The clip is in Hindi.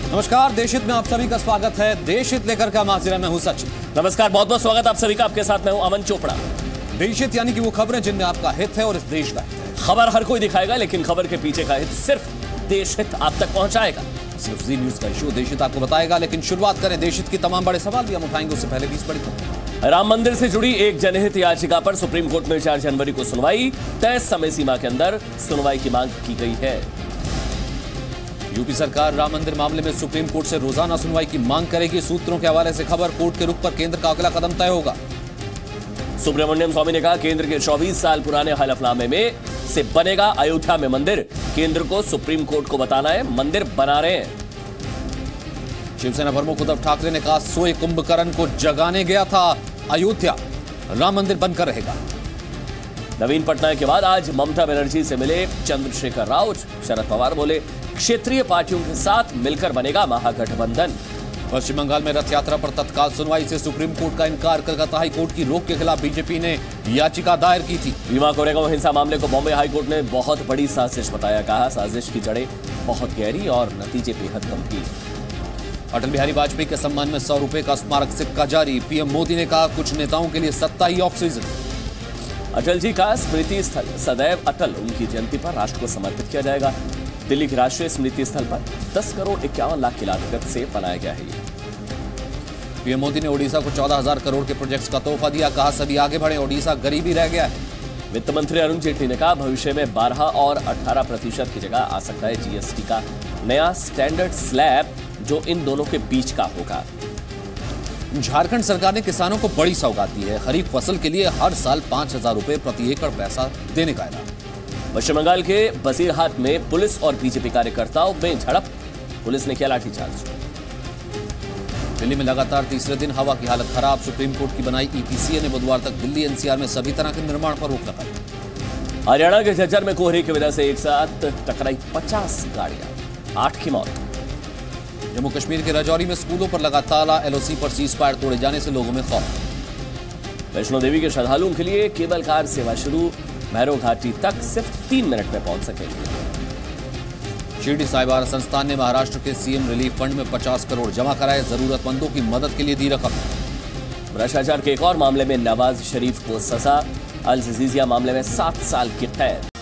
नमस्कार, देशहित में आप सभी का स्वागत है। देशहित लेकर का हाजिर मैं हूं सचिन। नमस्कार, बहुत बहुत स्वागत आप सभी का। आपके साथ मैं हूं अमन चोपड़ा। देशहित यानी कि वो खबरें जिनमें आपका हित है और इस देश का हित है। खबर हर कोई दिखाएगा, लेकिन खबर के पीछे का हित सिर्फ देशहित आप तक पहुंचाएगा। सिर्फ जी न्यूज का इशू देशहित आपको बताएगा। लेकिन शुरुआत करें देशहित की तमाम बड़े सवाल भी हम उठाएंगे, उससे पहले 20 बड़ी खबर। राम मंदिर से जुड़ी एक जनहित याचिका पर सुप्रीम कोर्ट में 4 जनवरी को सुनवाई। तय समय सीमा के अंदर सुनवाई की मांग की गई है। यूपी सरकार राम मंदिर मामले में सुप्रीम कोर्ट से रोजाना सुनवाई की मांग करेगी। सूत्रों के हवाले से खबर, कोर्ट के रुख पर केंद्र का अगला कदम तय होगा। सुब्रमण्यम स्वामी ने कहा, केंद्र के 24 साल पुराने हलफनामे में से बनेगा अयोध्या में मंदिर। केंद्र को सुप्रीम कोर्ट को बताना है, मंदिर बना रहे हैं। शिवसेना प्रमुख उद्धव ठाकरे ने कहा, सोए कुंभकर्ण को जगाने गया था, अयोध्या राम मंदिर बनकर रहेगा। नवीन पटनायक के बाद आज ममता बनर्जी से मिले चंद्रशेखर राव। शरद पवार बोले, क्षेत्रीय पार्टियों के साथ मिलकर बनेगा महागठबंधन। पश्चिम बंगाल में रथ यात्रा पर तत्काल सुनवाई से सुप्रीम कोर्ट का इनकार। कलकत्ता हाई कोर्ट की रोक के खिलाफ बीजेपी ने याचिका दायर की थी। भीमा कोरेगांव हिंसा मामले को बॉम्बे हाई कोर्ट ने बहुत बड़ी साजिश बताया। कहा, साजिश की जड़ें बहुत गहरी और नतीजे बेहद गंभीर। अटल बिहारी वाजपेयी के सम्मान में 100 रुपए का स्मारक सिक्का जारी। पीएम मोदी ने कहा, कुछ नेताओं के लिए सत्ता ही ऑक्सीजन। अटल जी का स्मृति स्थल सदैव अटल, उनकी जयंती पर राष्ट्र को समर्पित किया जाएगा। दिल्ली के राष्ट्रीय स्मृति स्थल पर 10 करोड़ 51 लाख की लागत से बनाया गया है। पीएम मोदी ने ओडिशा को 14,000 करोड़ के प्रोजेक्ट्स का तोहफा दिया। कहा, सभी आगे बढ़े, ओडिशा गरीबी रह गया है। वित्त मंत्री अरुण जेटली ने कहा, भविष्य में 12 और 18% की जगह आ सकता है जीएसटी का नया स्टैंडर्ड स्लैब, जो इन दोनों के बीच का होगा। झारखंड सरकार ने किसानों को बड़ी सौगात दी है। खरीफ फसल के लिए हर साल 5,000 रुपए प्रति एकड़ पैसा देने का ऐलान। पश्चिम बंगाल के बसीरहाट में पुलिस और बीजेपी कार्यकर्ताओं में झड़प, पुलिस ने किया लाठीचार्ज। दिल्ली में लगातार तीसरे दिन हवा की हालत खराब। सुप्रीम कोर्ट की बनाई ईपीसीए ने बुधवार तक दिल्ली एनसीआर में सभी तरह के निर्माण पर रोक लगाई। हरियाणा के झज्जर में कोहरे की वजह से एक साथ टकराई 50 गाड़ियां, 8 की मौत। जम्मू कश्मीर के राजौरी में स्कूलों पर लगा ताला। एलओसी पर सीजफायर तोड़े जाने से लोगों में खौफ। वैष्णो देवी के श्रद्धालुओं के लिए केबल कार सेवा शुरू। भैरव घाटी तक सिर्फ 3 मिनट में पहुंच सकेंगे। शिरडी साई बाबा संस्थान ने महाराष्ट्र के सीएम रिलीफ फंड में 50 करोड़ जमा कराए। जरूरतमंदों की मदद के लिए दी रकम। भ्रष्टाचार के एक और मामले में नवाज शरीफ को सजा। अल जजीजिया मामले में 7 साल की कैद।